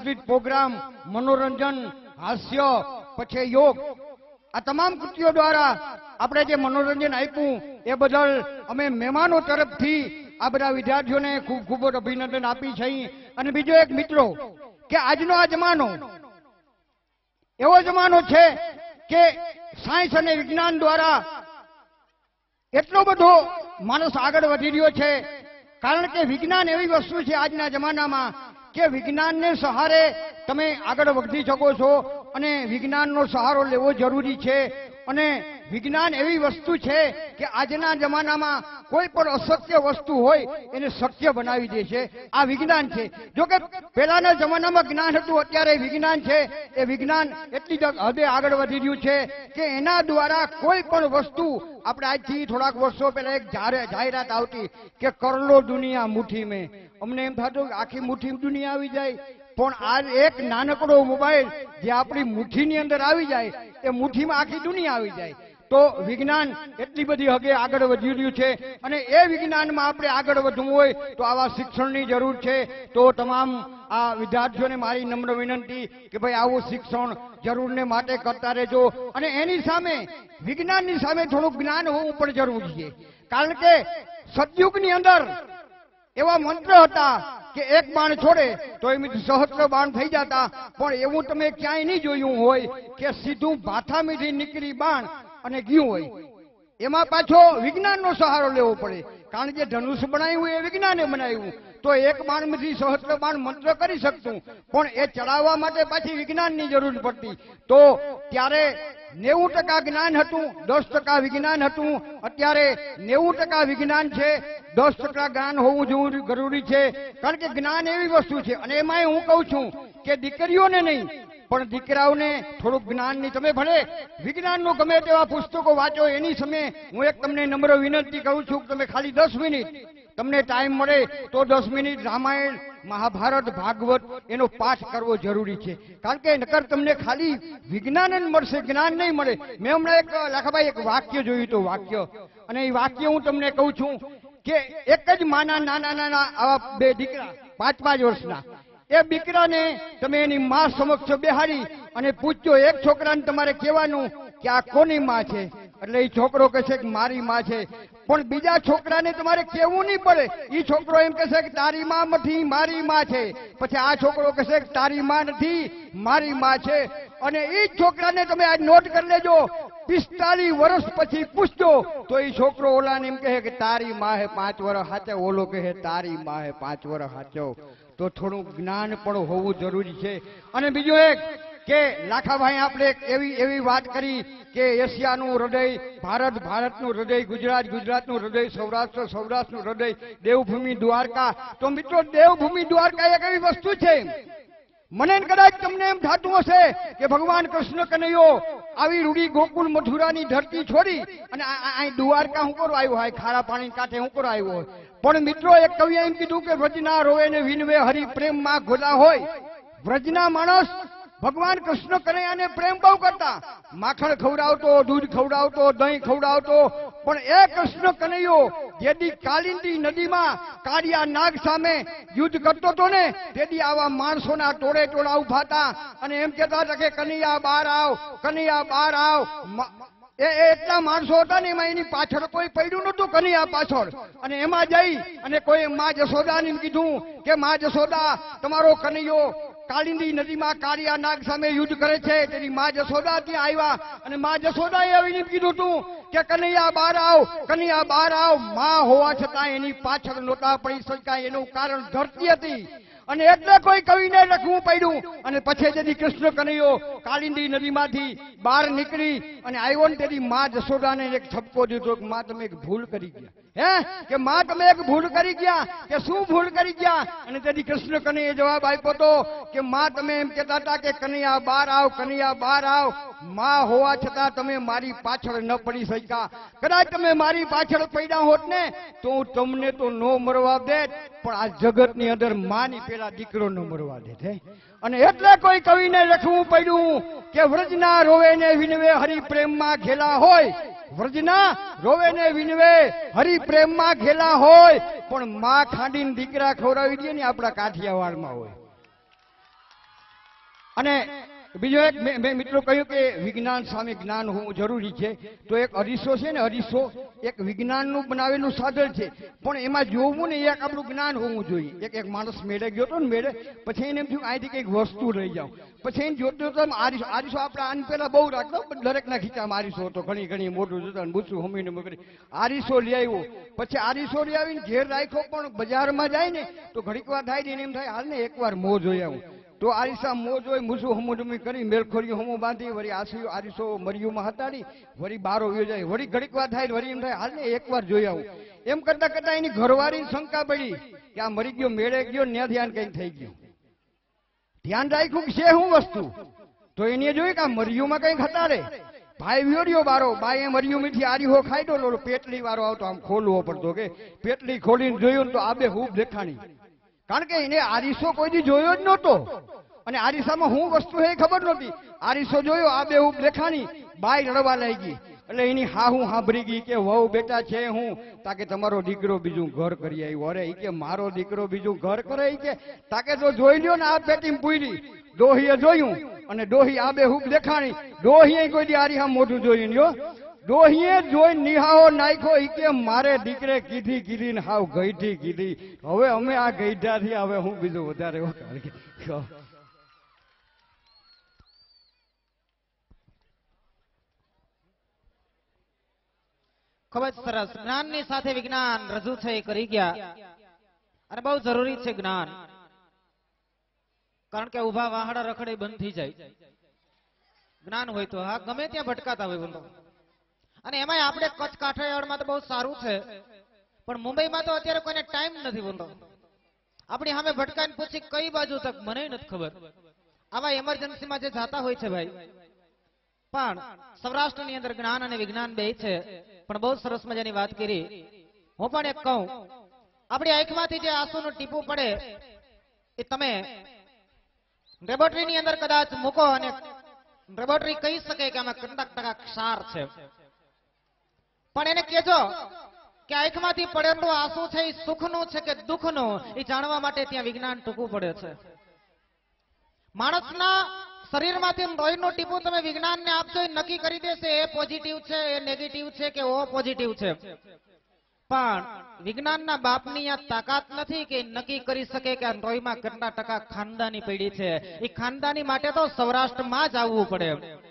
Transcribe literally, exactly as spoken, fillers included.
Sanskrit programme, મનોરંજન, હાસ્ય, પછી યોગ, આ તમામ કૃતિઓ દ્વારા આપણે જે મનોરંજન આપ્યું એ બદલ અમે મહેમાનો તરફથી આ બધા વિદ્યાર્થીઓને ખૂબ ખૂબ અભિનંદન આપી છે. અને બીજો એક મિત્રો કે આજનો આ જમાનો એવો જમાનો છે કે સાયન્સ અને વિજ્ઞાન દ્વારા એટલો બધો માણસ આગળ વધી રહ્યો છે. કારણ કે વિજ્ઞાન એવી વસ્તુ છે આજના જમાનામાં કે વિજ્ઞાનને સહારે તમે આગળ વધી શકો છો અને વિજ્ઞાનનો સહારો લેવો જરૂરી છે. અને વિજ્ઞાન એવી વસ્તુ છે કે આજના જમાનામાં કોઈ પણ અશક્ય વસ્તુ હોય એને શક્ય બનાવી દે છે. આ વિજ્ઞાન છે. જો કે પહેલાના જમાનામાં જ્ઞાન હતું, અત્યારે વિજ્ઞાન છે. એ વિજ્ઞાન એટલી હદે આગળ વધી રહ્યું છે કે એના દ્વારા કોઈ પણ વસ્તુ આપણે આજથી થોડાક વર્ષો પહેલા એક જાહેરાત આવતી કે કરલો દુનિયા મુઠ્ઠી મેં. અમને એમ થતું કે આખી મુઠ્ઠી દુનિયા આવી જાય, પણ આજ એક નાનકડો મોબાઈલ જે આપણી મુઠ્ઠીની અંદર આવી જાય એ મુઠ્ઠીમાં આખી દુનિયા આવી જાય. તો વિજ્ઞાન એટલી બધી હગે આગળ વધી રહ્યું છે અને એ વિજ્ઞાનમાં આપણે આગળ વધવું હોય તો આવા શિક્ષણની જરૂર છે. તો તમામ આ વિદ્યાર્થીઓને મારી નમ્ર વિનંતી કે ભાઈ આવું શિક્ષણ જરૂરને માટે કરતા રહેજો. અને એની સામે વિજ્ઞાનની સામે થોડું જ્ઞાન હોવું પણ જરૂરી છે. કારણ કે સતયુગની અંદર એવા મંત્ર હતા કે એક બાણ છોડે તો એમ સહસ્ત્ર બાણ થઈ જતા, પણ એવું તમે ક્યાંય નહીં જોયું હોય કે સીધું ભાથામીથી નીકળી બાણ અને ગયું હોય. એમાં પાછો વિજ્ઞાનનો સહારો લેવો પડે. કારણ કે ધનુષ બનાવ્યું એ વિજ્ઞાને બનાવ્યું. તો એક બાણમાંથી સહસ્ત્ર બાણ મંત્ર કરી શકતું, પણ એ ચડાવવા માટે પાછી વિજ્ઞાનની જરૂર પડતી. તો ત્યારે નેવું ટકા જ્ઞાન હતું, દસ ટકા વિજ્ઞાન હતું. અત્યારે નેવું ટકા વિજ્ઞાન છે, દસ ટકા જ્ઞાન હોવું જરૂરી છે. કારણ કે જ્ઞાન એવી વસ્તુ છે. અને એમાં હું કહું છું કે દીકરીઓને નહીં પણ દીકરાઓને થોડુંક જ્ઞાનની તમે ભલે વિજ્ઞાનનો ગમે તેવા પુસ્તકો વાંચો, એની સામે હું એક તમને નમ્ર વિનંતી કરું છું કે તમે ખાલી દસ મિનિટ તમને ટાઈમ મળે તો દસ મિનિટ રામાયણ, મહાભારત, ભાગવત એનો પાઠ કરવો જરૂરી છે. કારણ કે નકર તમને ખાલી વિજ્ઞાન જ મળશે, જ્ઞાન નહીં મળે. મેં હમણાં એક લાખાભાઈ એક વાક્ય જોયું હતું, વાક્ય, અને એ વાક્ય હું તમને કહું છું કે એક જ માના નાના નાના આવા બે દીકરા પાંચ પાંચ વર્ષના, એ દીકરાને તમે એની માં સમક્ષ બેહાડી અને પૂછજો, એક છોકરાને તમારે કહેવાનું કે આ કોની માં છે, એટલે એ છોકરો કહેશે કે મારી માં છે. પણ બીજા છોકરાને તમારે કહેવું નહીં પડે. એ છોકરો એમ કહેશે કે તારી માં નથી, મારી માં છે. પછી આ છોકરો કહેશે કે તારી માં નથી, મારી માં છે. અને એ જ છોકરાને તમે આ નોટ કરી લેજો, પિસ્તાલીસ વર્ષ પછી પૂછજો તો એ છોકરો ઓલાને એમ કહે કે તારી માં હે પાંચ વર્ષ હાચો, ઓલો કહે તારી માં હે પાંચ વર્ષ હાચો. તો થોડું જ્ઞાન પણ હોવું જરૂરી છે. અને બીજું એક કે લાખાભાઈ આપણે એવી એવી વાત કરી કે એશિયાનું હૃદય ભારત, ભારતનું હૃદય ગુજરાત, ગુજરાતનું હૃદય સૌરાષ્ટ્ર, સૌરાષ્ટ્રનું હૃદય દેવભૂમિ દ્વારકા. તો મિત્રો દેવભૂમિ દ્વારકા એક એવી વસ્તુ છે, મને કદાચ તમને એમ થતું હશે કે ભગવાન કૃષ્ણ કનૈયો આવી રૂડી ગોકુળ મથુરાની ધરતી છોડી અને અહીં દ્વારકા હું કરો આવ્યો હોય, ખારા પાણી કાંઠે હું કરો આવ્યો હોય. પણ મિત્રો એક કવિએ એમ કીધું કે વ્રજના રોવે ને વિનવે હરિ પ્રેમમાં ગોલા હોય. વ્રજના માણસ ભગવાન કૃષ્ણ કનૈયાને પ્રેમ બહુ કરતા, માખણ ખવડાવતો, દૂધ ખવડાવતો, દહીં ખવડાવતો. પણ એ કૃષ્ણ કનૈયો જેથી કાલિંદી નદીમાં કાળિયા નાગ સામે યુદ્ધ કરતો હતો ને, તેથી આવા માણસોના ટોળે ટોળા ઉભા હતા અને એમ કહેતા હતા કે કનૈયા બહાર આવ, કનૈયા બહાર આવ. એ એટલા માણસો હતા ને, એમાં એની પાછળ કોઈ પડ્યું નતું કનૈયા પાછળ. અને એમાં જઈ અને કોઈ માં જશોદાને કીધું કે માં જશોદા, તમારો કનૈયો કાલિંદી નદીમાં કાળિયા નાગ સામે યુદ્ધ કરે છે. તેની માં જશોદા ત્યાં આવ્યા અને માં જશોદાએ આવીને કીધું હતું કે કનૈયા બહાર આવ, કનૈયા બહાર આવ. માં હોવા છતાં એની પાછળ નહોતા પડી શકાય. એનું કારણ ધરતી હતી. અને એટલે કોઈ કવિને લખવું પડ્યું. અને પછી જેથી કૃષ્ણ કનૈયો કાલિંદી નદીમાંથી બહાર નીકળી અને આવ્યો ને, તેથી માં જશોદાને એક ઠપકો દીધો કે માં તમે એક ભૂલ કરી ગયા. હે કે માં તમે એક ભૂલ કરી ગયા, કે શું ભૂલ કરી ગયા? અને તેથી કૃષ્ણ કનૈયાએ જવાબ આપ્યો હતો કે માં તમે એમ કહેતા હતા કે કનૈયા બહાર આવ, કનૈયા બહાર આવ. માં હોવા છતાં તમે મારી પાછળ ન પડી શક્યા. કદાચ તમે મારી પાછળ પડ્યા હોત ને તો હું તમને તો ન મરવા દેત, પણ આ જગતની અંદર માની પેલા દીકરો ન મરવા દેત. હે અને એટલે કોઈ કવિને લખવું પડ્યું કે વ્રજના રોવે ને વિનવે હરિ પ્રેમમાં ઘેલા હોય. વ્રજના રોવે ને વિનવે હરિ પ્રેમમાં ઘેલા હોય, પણ માં ખાંડીને દીકરા ખવડાવી દે ને આપણા કાઠિયાવાડમાં હોય. અને બીજો એક મેં મિત્રો કહ્યું કે વિજ્ઞાન સામે જ્ઞાન હોવું જરૂરી છે. તો એક અરીસો છે ને, અરીસો એક વિજ્ઞાનનું બનાવેલું સાધન છે, પણ એમાં જોવું ને એક આપણું જ્ઞાન હોવું જોઈએ. એક એક માણસ મેળે ગયો હતો ને, મેળે પછી એને એમ થયું અહીંથી કંઈક વસ્તુ લઈ જાઉં. પછી એને જોતો હતો આરીસો. આરીસો આપણે આની પહેલા બહુ રાખતો, દરેકના ખીચામાં આરીસો હતો, ઘણી ઘણી મોટું જોતા મૂછું હમીને મગરી આરીસો લઈ આવ્યો. પછી આરીસો લઈ આવીને ઘેર રાખ્યો, પણ બજારમાં જાય ને તો ઘડીક વાર થાય ને એમ થાય હાલ ને એકવાર મો જોઈ આવું. તો આરીસા મોજ હોય, મૂછું હમુડમી કરી મેલખોરીઓ હમો બાંધી વળી આસી આરીસો મરિયુમાં હતાડી વળી બારો વ્યો જાય. વળી ઘડીક વાર થાય વળી એમ થાય હાલ ને એકવાર જોઈ આવું. એમ કરતા કરતા એની ઘરવાળી શંકા પડી કે આ મરી ગયો, મેળે ગયો, ને ધ્યાન કઈ થઈ ગયું. ધ્યાન રાખ્યું કે છે શું વસ્તુ, તો એને જોયું કે આ મરિયુમાં કઈક હતાડે. ભાઈ વ્યોર્યો બારો, બાઈએ મરિયું મીઠી આરીહો ખાઈ દો. પેટલી વાળો આવતો આમ ખોલવો પડતો કે પેટલી ખોલીને જોયું ને તો આબે હૂબ દેખાણી. કારણ કે એને આરીસો કોઈ દી જોયો જ નહોતો, અને આરીસામાં શું વસ્તુ છે ખબર નહોતી. આરીસો જોયો, આ બે ઉપ દેખાણી, બાઈ રડવા લાગી. એટલે એની હા હું સાંભળી ગઈ કે વહુ બેટા છે હું, તાકે તમારો દીકરો બીજું ઘર કરી આવ્યો. અરે ઈ કે મારો દીકરો બીજું ઘર કરે, ઈ કે તાકે તો જોઈ લ્યો ને. આ પેટી પૂરી ડોહીએ જોયું, અને ડોહી આ બે હુબ દેખાણી. ડોહીએ કોઈ દી આરી હા મોઢું જોયું લ્યો. ડોહીએ જોઈ નિહાઓ નાખ્યો. ઈ કે મારે દીકરે કીધી કીધી ને હાવ ગઈઠી કીધી. હવે અમે આ ગઈઢા થી હવે હું બીજું વધારે ખૂબ જ સરસ. જ્ઞાનની સાથે વિજ્ઞાન રજૂ છે એ કરી ગયા, અને બહુ જરૂરી છે જ્ઞાન. કારણ કે ઉભા વાહડા રખડે બંધ થઈ જાય જ્ઞાન હોય તો. હા, ગમે ત્યાં ભટકાતા હોય બોલો. અને એમાંય આપણે કચ્છ કાઠિયાવાડમાં તો બહુ સારું છે, પણ મુંબઈમાં તો અત્યારે કોઈને ટાઈમ નથી બોલો. આપણી સામે ભટકાઈને પૂછી કઈ બાજુ તક મને નથી ખબર. આવા એમરજન્સીમાં જે જાતા હોય છે ભાઈ. પણ સૌરાષ્ટ્રની અંદર જ્ઞાન અને વિજ્ઞાન બે છે. પણ બહુ સરસ મજાની વાત કરી. હું પણ એક કહું, આપણી આંખમાંથી જે આંસુનું ટીપું પડે એ તમે લેબોરેટરીની અંદર કદાચ મૂકો, અને લેબોરેટરી કહી શકે કે આમાં કેટલાક ટકા ક્ષાર છે. પણ એને કહેજો કે આંખમાંથી પડેલું આંસુ છે એ સુખનું છે કે દુઃખનું, એ જાણવા માટે ત્યાં વિજ્ઞાન ટૂંકું પડે છે. માણસના શરીરમાંથી લોહીનું ટીપું તમે વિજ્ઞાનને આપશો, એ નક્કી કરી દેશે એ પોઝિટિવ છે, એ નેગેટિવ છે કે ઓ પોઝિટિવ છે. પણ વિજ્ઞાનના બાપની આ તાકાત નથી કે નક્કી કરી શકે કે આ લોહીમાં કેટલા ટકા ખાનદાની પેઢી છે. એ ખાનદાની માટે તો સૌરાષ્ટ્રમાં જ આવવું પડે.